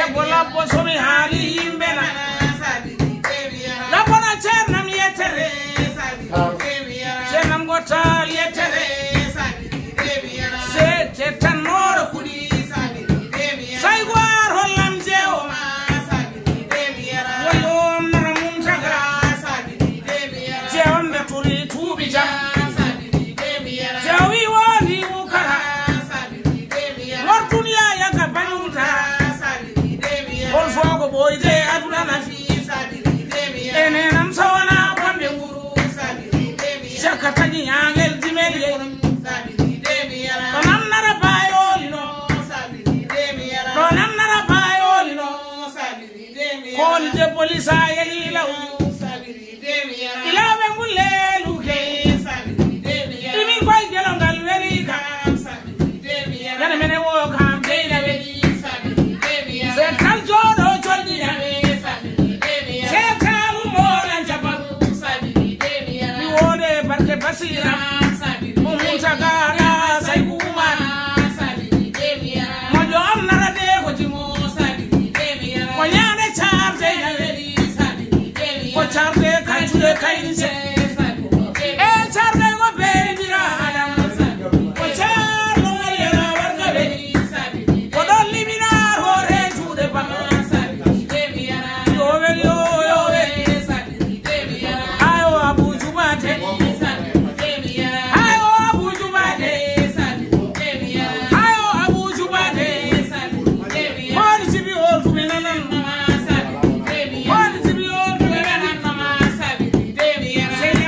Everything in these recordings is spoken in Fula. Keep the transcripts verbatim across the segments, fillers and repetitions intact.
labbo labbo somi haali yimɓe na labbona ceernam yettere ceernam gottal yettere se cettannooɗo kuɗi say goar hollam jeewo woyom nana mum taga jeewon ɓe turi tuuɓi jam jeewo wi wondi wukata lor duniya yaga bañumta hol fogo ɓoyde aduna nafi enenam sowona bonde nguru jakka taƴi ñangel dimeliye ɗo namnara bayolino ɗo namnara bayolino koli debbo lisa yehi law ilaɓe ngulle luke ɗimin koye gelongal welika yana mene wo kam deynaɓe se tal joɗo jolɗina se talu moɗan jabal mi wode barke basira mo mutagala say kuman moƴo am narade ko jimo ko ñande carde ko carde kancude kaynise e carde ko beydira adam ko carlo waliyana wargaɓe ko ɗon liminar hoore juuɗe ba yowe yoyowe ayo abou jumate ayo abou jumate ayo abou jumate woni sibi ol tumi nanan woni sibi ol tumi nanan seydi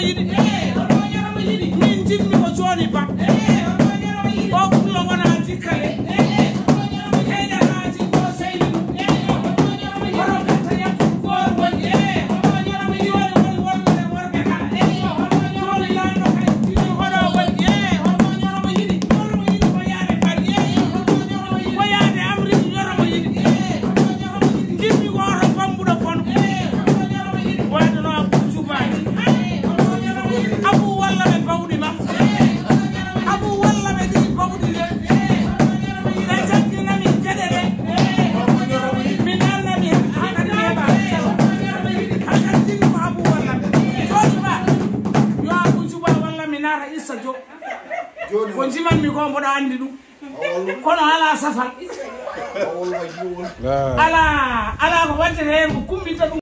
yidi min jimmi ko joni ba o kullo wona dikkale heede haaji ko seyni woro kata yakko gor woni joni woni wonde worbe ka joni laano kay dini hodo woni homo yidi homo yidi ko yaade kadi ko yaade amri yoromo yidi jimmi ko to bambudo kon wayno abu jubaani abu walla be bawdi ma abu walla be di bawdi de da jangina mi jedere min nalla mi hanade me ba hanade ko abu walla joni ba yo abu juba walla mi nara issa jo ko jiman mi ko mbodo andi dum kono ala safal ala ala ko wajere ko kumbita